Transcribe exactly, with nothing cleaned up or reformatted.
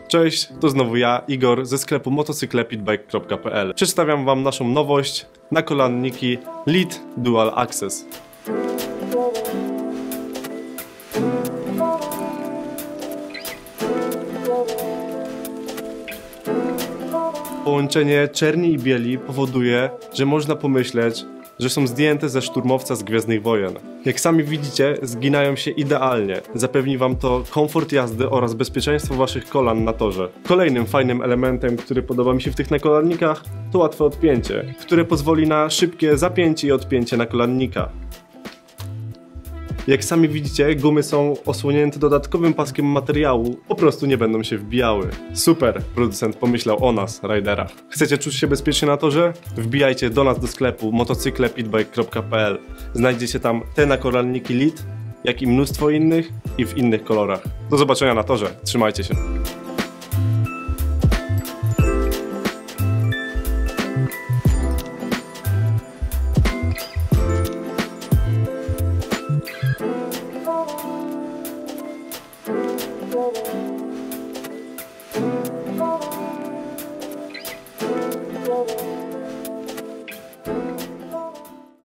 Cześć, to znowu ja, Igor, ze sklepu motocykle pitbike kropka p l. Przedstawiam wam naszą nowość, nakolanniki Lead Dual Access. Połączenie czerni i bieli powoduje, że można pomyśleć, że są zdjęte ze szturmowca z Gwiezdnych Wojen. Jak sami widzicie, zginają się idealnie. Zapewni wam to komfort jazdy oraz bezpieczeństwo waszych kolan na torze. Kolejnym fajnym elementem, który podoba mi się w tych nakolannikach, to łatwe odpięcie, które pozwoli na szybkie zapięcie i odpięcie nakolannika. Jak sami widzicie, gumy są osłonięte dodatkowym paskiem materiału, po prostu nie będą się wbijały. Super, producent pomyślał o nas, riderach. Chcecie czuć się bezpiecznie na torze? Wbijajcie do nas do sklepu motocykle pitbike kropka p l. Znajdziecie tam te nakolanniki Lead, jak i mnóstwo innych i w innych kolorach. Do zobaczenia na torze, trzymajcie się. Thank you.